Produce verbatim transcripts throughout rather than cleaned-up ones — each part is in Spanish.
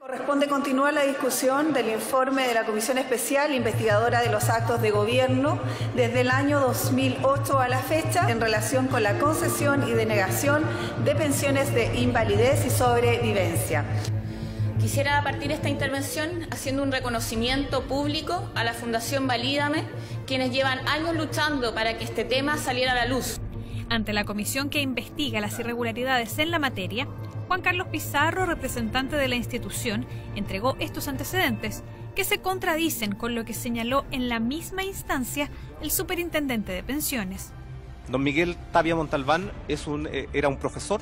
Corresponde continuar la discusión del informe de la Comisión Especial Investigadora de los Actos de Gobierno desde el año dos mil ocho a la fecha en relación con la concesión y denegación de pensiones de invalidez y sobrevivencia. Quisiera partir esta intervención haciendo un reconocimiento público a la Fundación Valídame, quienes llevan años luchando para que este tema saliera a la luz. Ante la comisión que investiga las irregularidades en la materia, Juan Carlos Pizarro, representante de la institución, entregó estos antecedentes que se contradicen con lo que señaló en la misma instancia el superintendente de pensiones. Don Miguel Tapia Montalbán es un, eh, era un profesor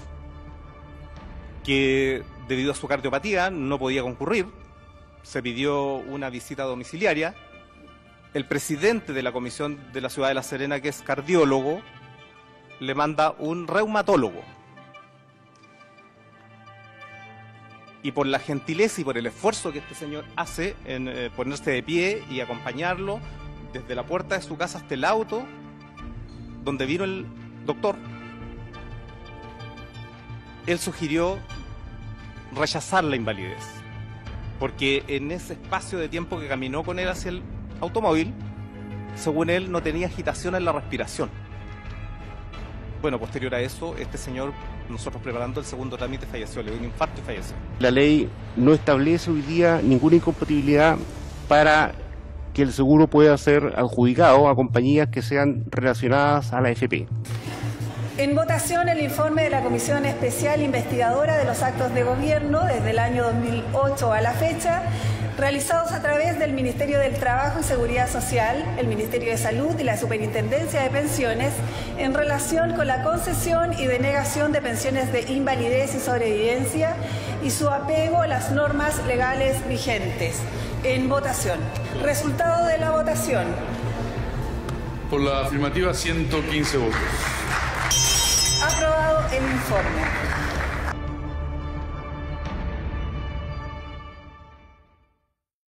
que, debido a su cardiopatía, no podía concurrir. Se pidió una visita domiciliaria. El presidente de la comisión de la ciudad de La Serena, que es cardiólogo, le manda un reumatólogo. Y por la gentileza y por el esfuerzo que este señor hace en eh, ponerse de pie y acompañarlo desde la puerta de su casa hasta el auto donde vino el doctor, él sugirió rechazar la invalidez, porque en ese espacio de tiempo que caminó con él hacia el automóvil, según él, no tenía agitación en la respiración. Bueno, posterior a eso, este señor, nosotros preparando el segundo trámite, falleció, le dio un infarto y falleció. La ley no establece hoy día ninguna incompatibilidad para que el seguro pueda ser adjudicado a compañías que sean relacionadas a la A F P. En votación, el informe de la Comisión Especial Investigadora de los Actos de Gobierno desde el año dos mil ocho a la fecha, realizados a través del Ministerio del Trabajo y Seguridad Social, el Ministerio de Salud y la Superintendencia de Pensiones en relación con la concesión y denegación de pensiones de invalidez y sobrevivencia y su apego a las normas legales vigentes. En votación. Resultado de la votación. Por la afirmativa, ciento quince votos. Aprobado el informe.